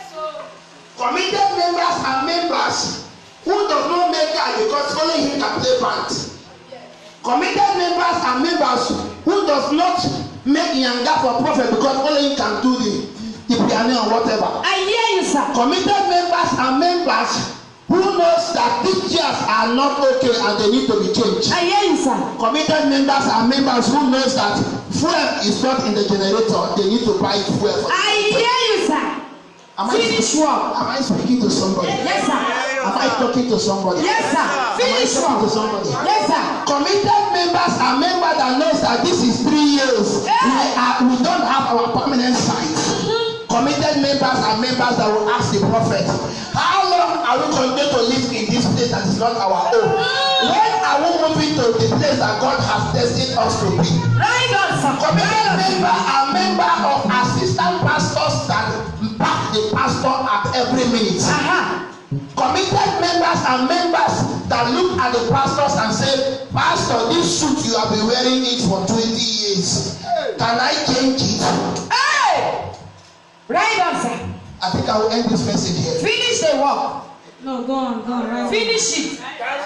Committed members are members who does not make guy because only him can play band. Committed members are members who does not make yanga for prophet because only he can do the, the piano or whatever. I hear you, sir. Committed members are members who knows that these chairs are not okay and they need to be changed. I hear you, sir. Committed members are members who knows that fuel is not in the generator. They need to buy fuel. For I hear you, sir. am I Finish speaking, work. am I speaking to somebody? Yes, sir. Am I talking to somebody? Yes, sir. Am I Finish talking to work. somebody? Yes, sir. Committed members are members that knows that this is three years. Yeah. We, are, we don't have our permanent site. Mm-hmm. Committed members are members that will ask the prophet, how long are we going to live in this place that is not our own? When are we moving to the place that God has destined us to be? Right on, sir. Committed members are members of assistant pastors that back the pastor at every minute. Uh-huh. Committed members are members that look at the pastors and say, "Pastor, this suit you have been wearing it for twenty years. Can I change it?" Hey! Right on, sir. I think I will end this message here. Finish the work. No, go on, go on. Right. Finish it.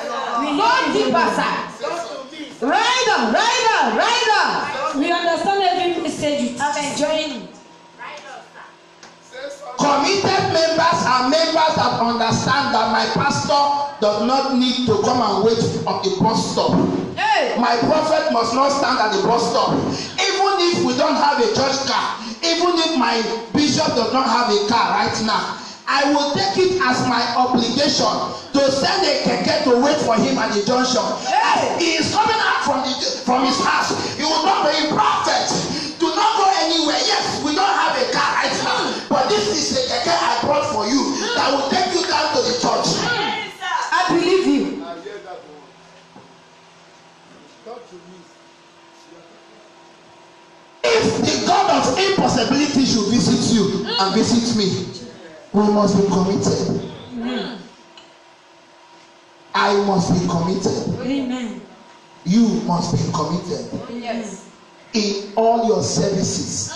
Go deeper, sir. Right on, right on, right on. We understand every message. I'm enjoying it. Committed members are members that understand that my pastor does not need to come and wait on the bus stop. Hey! My prophet must not stand at the bus stop. Even if we don't have a church car, even if my bishop does not have a car right now, I will take it as my obligation to send a keke to wait for him at the junction. As he is coming out from the from his house, he will not be prophet. Do not go anywhere. Yes, we don't have a car right now, but this is the keke I brought for you that will take you down to the church. I believe you. If the God of impossibility should visit you and visit me, we must be committed. Amen. I must be committed. Amen. You must be committed Yes. in all your services.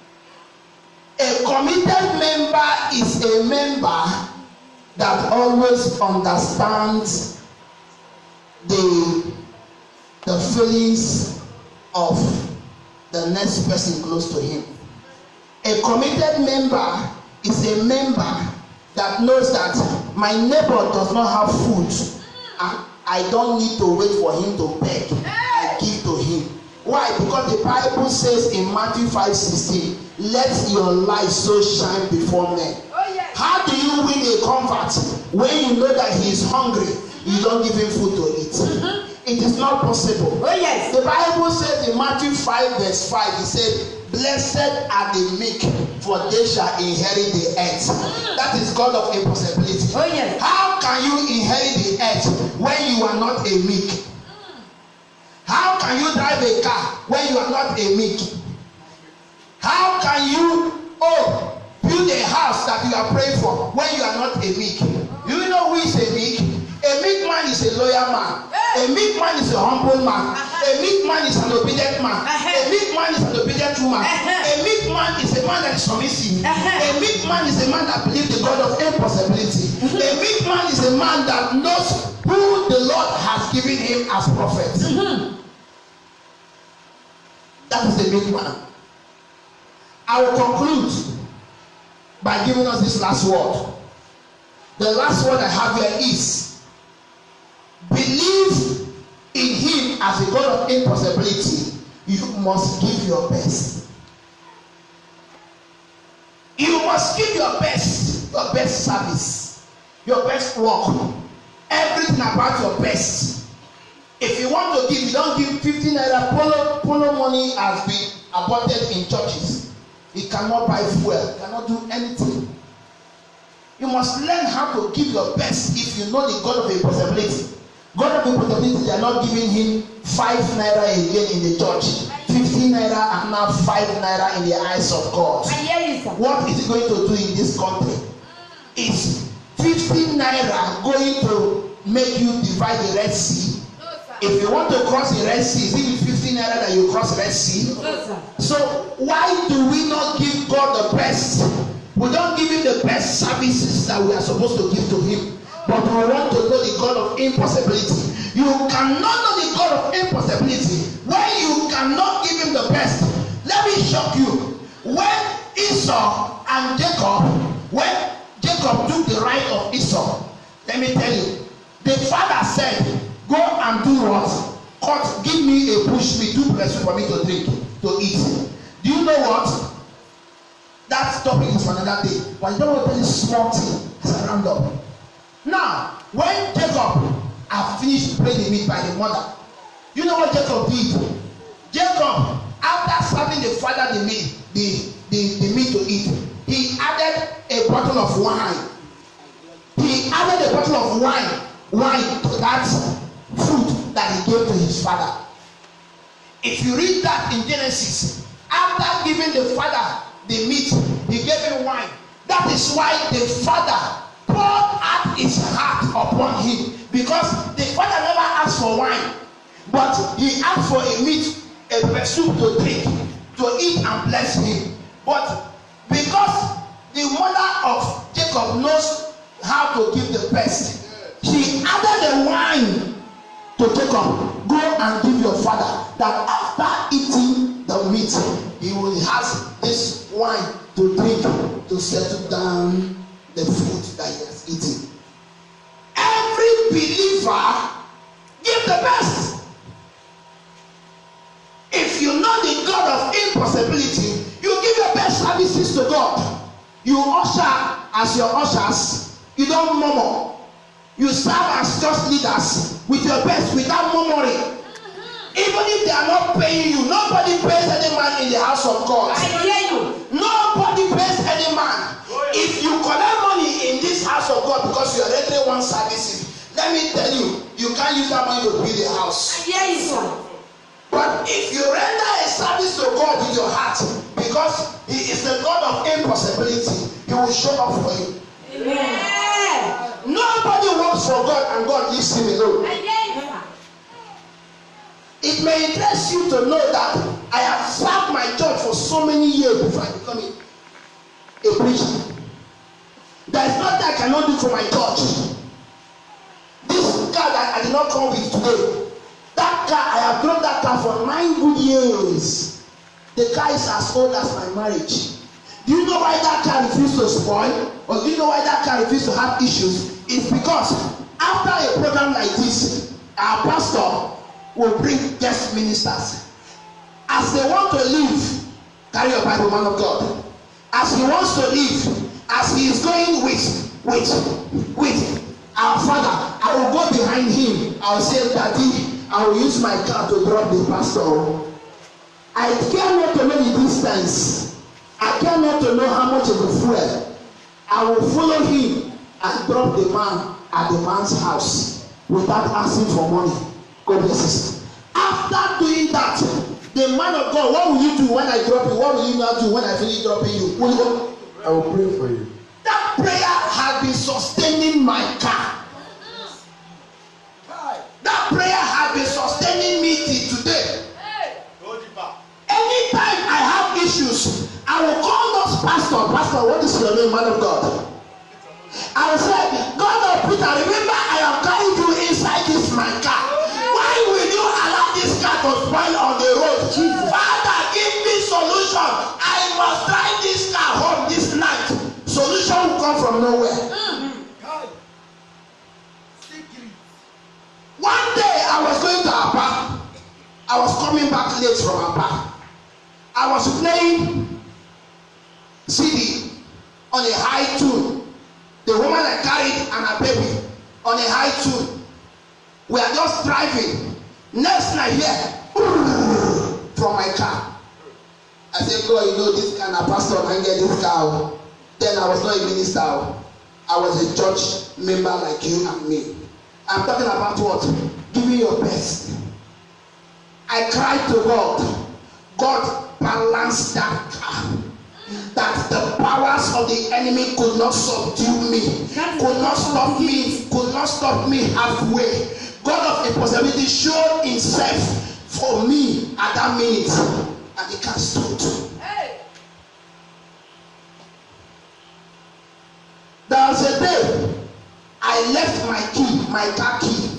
A committed member is a member that always understands the, the feelings of the next person close to him. A committed member is a member that knows that my neighbor does not have food and I don't need to wait for him to beg. I give to him. Why? Because the Bible says in Matthew five sixteen, let your light so shine before men. Oh, yes. How do you win a convert when you know that he is hungry? You don't give him food to eat. Mm-hmm. It is not possible. Oh, yes. The Bible says in Matthew five verse five, he said, blessed are the meek, for they shall inherit the earth. That is God of impossibility. Oh, yes. How can you inherit the earth when you are not a meek? How can you drive a car when you are not a meek? How can you oh build a house that you are praying for when you are not a meek? You know who is a meek? A meek man is a loyal man. A meek man is a humble man. A meek man is an obedient man. A meek man is an obedient woman. A meek man is a man that is submissive. A meek man is a man that believes the God of impossibility. A meek man is a man that knows who the Lord has given him as prophet. That is the meek man. I will conclude by giving us this last word. The last word I have here is believe in him as a God of impossibility. You must give your best. You must give your best, your best service, your best work, everything about your best. If you want to give, you don't give fifteen naira. Polo, polo money has been aborted in churches. It cannot buy fuel, it cannot do anything. You must learn how to give your best if you know the God of impossibility. God of impossibility, they are not giving him five naira again in the church. Fifteen naira and now five naira in the eyes of God. What is he going to do in this country? Is fifteen naira going to make you divide the Red Sea? If you want to cross the Red Sea, is it with fifteen naira that you cross the Red Sea? So why do we not give God the best? We don't give him the best services that we are supposed to give to him. But we want to know the God of impossibility. You cannot know the God of impossibility when you cannot give him the best. Let me shock you. When Esau and Jacob, when Jacob took the right of Esau, let me tell you, the father said, go and do what? Cut, give me a bush meat, two places for me to drink, to eat. Do you know what? That topic is for another day. But you don't want to tell you small thing as a roundup. Now, when Jacob had finished playing the meat by the mother, you know what Jacob did? Jacob, after serving the father the meat, the, the, the meat to eat, he added a bottle of wine. He added a bottle of wine, wine to that food that he gave to his father. If you read that in Genesis, after giving the father the meat, he gave him wine. That is why the father poured out his heart upon him, because the father never asked for wine, but he asked for a meat, a soup to drink, to eat and bless him. But because the mother of Jacob knows how to give the best, she added the wine to Jacob. Go and give your father, that after eating the meat, he will have this wine to drink to settle down the food that he has eaten. Every believer give the best. If you know the God of impossibility, you give your best services to God. You usher as your ushers. You don't murmur. You serve as church leaders with your best, without murmuring. Even if they are not paying you, nobody pays any man in the house of God. I hear you. Nobody pays any man. If you collect money in this house of God because you are rendering one service, let me tell you, you can't use that money to build a house. I hear you, sir. But if you render a service to God with your heart, because he is the God of impossibility, he will show up for you. Amen. Nobody works for God and God leaves him alone. I hear you. It may interest you to know that I have served my church for so many years before I become a, a preacher. There is nothing I cannot do for my church. This car that I did not come with today, that car, I have drove that car for nine good years. The car is as old as my marriage. Do you know why that car refused to spoil? Or do you know why that car refused to have issues? It's because after a program like this, our pastor will bring guest ministers. As they want to leave, carry your Bible, man of God. As he wants to leave, as he is going with, with, with our father, I will go behind him. I will say, Daddy, I will use my car to drop the pastor. I care not to know the distance. I care not to know how much of the fuel. I will follow him and drop the man at the man's house without asking for money. God bless us. After doing that, the man of God, what will you do when I drop you? What will you not do when I finish dropping you? Will you? I will pray for you. That prayer has been sustaining my car. That prayer has been sustaining me till today. Anytime I have issues, I will call those pastor. Pastor, what is your name, man of God? I will say, God of Peter, remember I have carried you inside this my car. Why will you allow this car to spoil on the road? Father, give me solution. I must drive this car home this night. Solution will come from nowhere. Mm-hmm. One day I was going to Apa. I was coming back late from Apa. I was playing C D on a high tune. The woman I carried and her baby on a high tune. We are just driving. Next night here, from my car. I said, God, you know this kind of pastor can get this car. Then I was not a minister. I was a church member like you and me. I'm talking about what? Giving your best. I cried to God. God balanced that car. That the powers of the enemy could not subdue me, could not stop me, could not stop me halfway. God of impossibility showed himself for me at that minute, and the car stood. Hey. There was a day I left my key, my car key,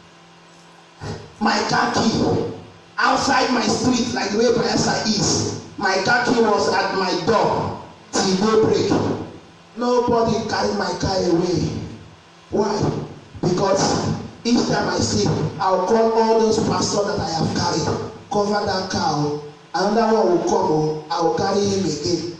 my car key outside my street, like the way Bayelsa is. My car key was at my door till daybreak. Nobody carried my car away. Why? Because each time I sleep, I'll call all those pastors that I have carried, cover that car. Another one will come, I will carry him again.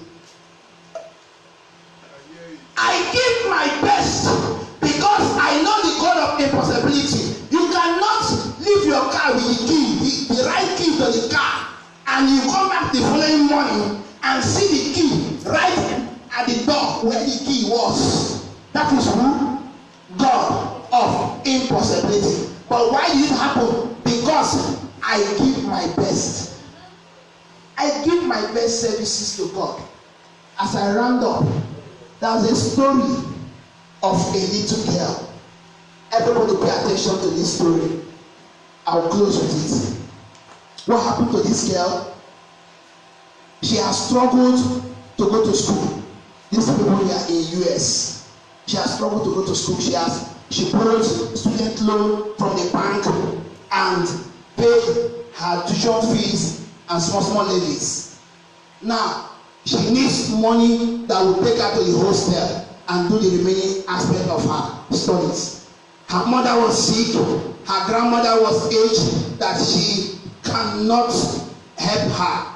I give my best because I know the God of impossibility. You cannot leave your car with the key, the, the right key to the car, and you come back the following morning and see the key right at the door where the key was. That is who? God of impossibility. But why did it happen? Because I give my best. I give my best services to God. As I round up, there was a story of a little girl. Everybody pay attention to this story. I'll close with it. What happened to this girl? She has struggled to go to school. These people here in U S. She has struggled to go to school. She has she borrowed student loan from the bank and paid her tuition fees and small small levies. Now she needs money that will take her to the hostel and do the remaining aspect of her studies. Her mother was sick. Her grandmother was aged that she cannot help her.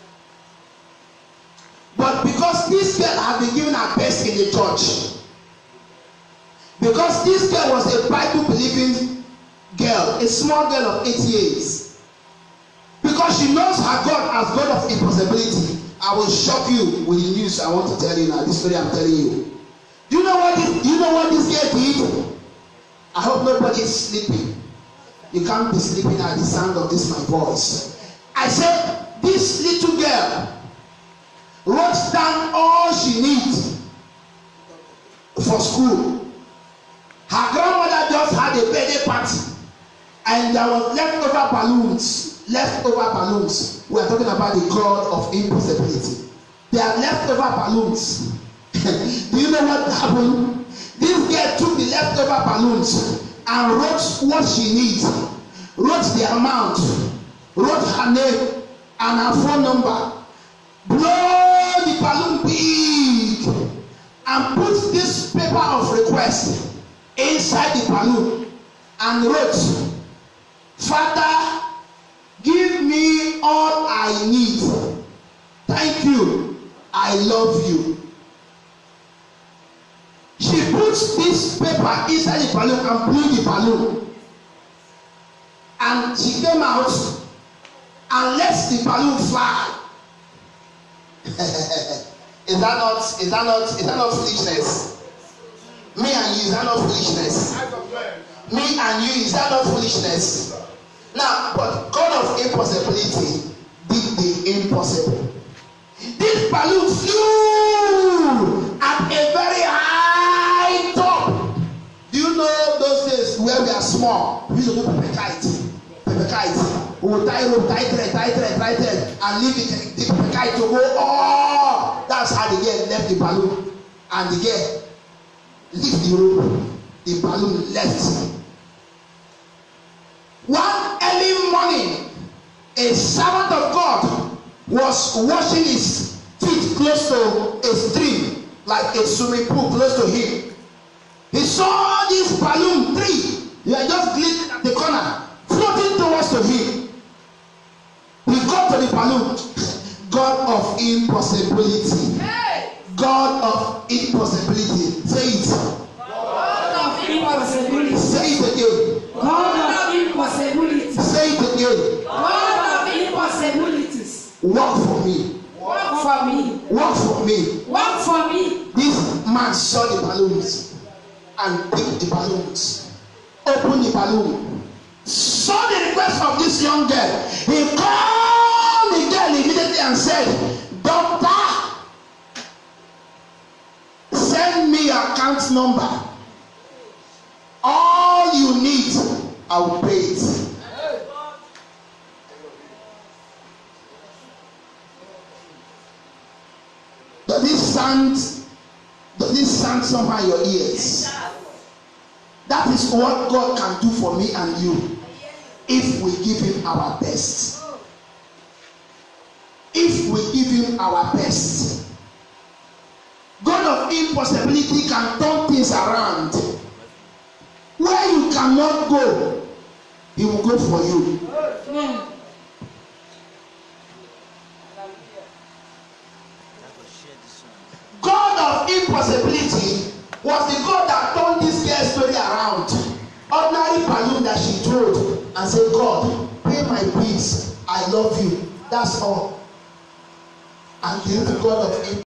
But because this girl had been given her best in the church, because this girl was a Bible believing girl, a small girl of eight years, because she knows her God as God of impossibility, I will shock you with the news I want to tell you now. This story I'm telling you. Do you know what this, do you know what this girl did? I hope nobody is sleeping. You can't be sleeping at the sound of this my voice. I said this little girl wrote down all she needs for school. Her grandmother just had a birthday party and there was leftover balloons. Leftover balloons. We are talking about the God of impossibility. There are leftover balloons. Do you know what happened? This girl took the leftover balloons and wrote what she needs, wrote the amount, wrote her name and her phone number, blow the balloon big, and put this paper of request inside the balloon and wrote, Father, give me all I need. Thank you. I love you. She puts this paper inside the balloon and blew the balloon. And she came out and lets the balloon fly. Is that not is that not is that not foolishness? Me, I is that not foolishness? Me and you, is that not foolishness? Now, but God of impossibility did the impossible. This balloon flew at a very high top. Do you know those days where we are small? We used to do paper kite. Paper kite. We will tie rope, tie thread, tie thread, tie thread, and leave it, the paper kite to go. Oh, that's how the girl left the balloon. And the girl lift the rope. The balloon left. One early morning, a servant of God was washing his feet close to a stream, like a swimming pool close to him. He saw this balloon tree. You are just glittering at the corner, floating towards to him. He got to the balloon. God of impossibility. God of impossibility. Say it. God of impossibility. Say it again. God of impossibility. Say it again. God of impossibilities. Work for me. Work for me. Work for me. Work for me. This man saw the balloons and picked the balloons. Opened the balloon. Saw the request of this young girl. He called the girl immediately and said, "Doctor, send me your account number. All you need, I will pay it." Does this sound, does this sound somehow in your ears? That is what God can do for me and you if we give him our best. If we give him our best. God of impossibility can turn things around. Where you cannot go, he will go for you. Amen. God of impossibility was the God that turned this girl's story around. Ordinary balloon that she threw and said, "God, pay my bills. I love you." That's all. And the God of impossibility